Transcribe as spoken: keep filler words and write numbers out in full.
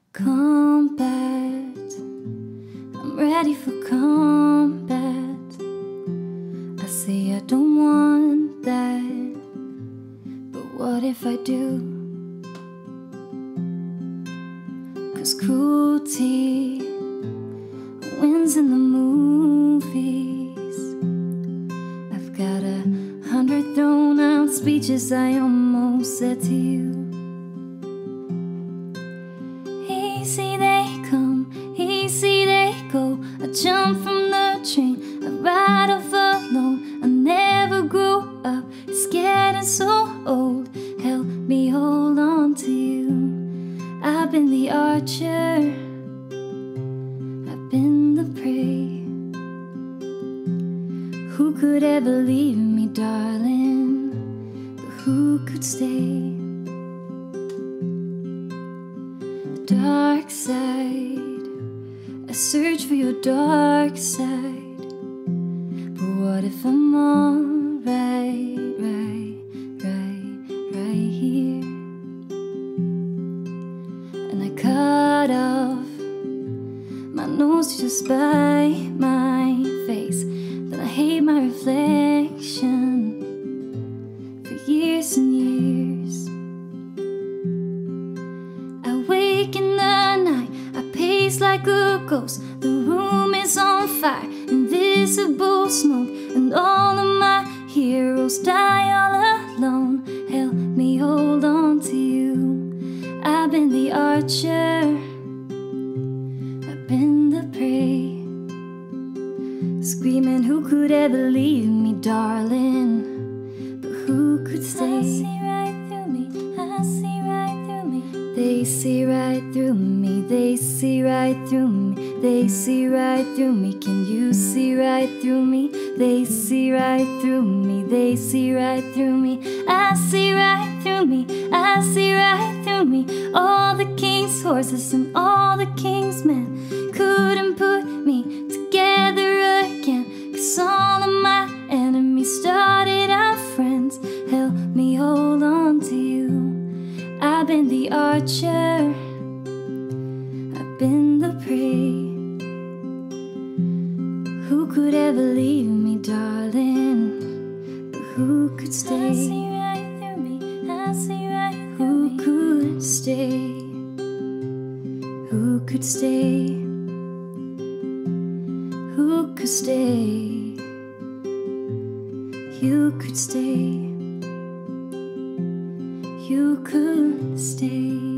Combat, I'm ready for combat. I say I don't want that, but what if I do? 'Cause cruelty wins in the movies. I've got a hundred thrown out speeches I almost said to you. Easy they come, easy they go. I jump from the train, I ride off alone. I never grew up, it's getting so old. Help me hold on to you. I've been the archer, I've been the prey. Who could ever leave me, darling? But who could stay? Dark side, I search for your dark side. But what if I'm alright, right, right, right here? And I cut off my nose just by my face. Then I hate my reflection for years and years. In the night, I pace like a ghost. The room is on fire, invisible smoke, and all of my heroes die all alone. Help me hold on to you. I've been the archer, I've been the prey. Screaming, who could ever leave me, darling? But who could stay? I see right through me, I see right through me. They see right through me, they see right through me, they see right through me. Can you see right through me? They see right through me, they see right through me. I see right through me, I see right through me. All the king's horses and all the king's men couldn't put me together again. 'Cause all of my enemies started out friends. Help me hold on to you. I've been the archer, I've been the prey. Who could ever leave me, darling? But who could stay? I see right through me, I see right through me. Who could stay? Who could stay? Who could stay? You could stay. You could stay.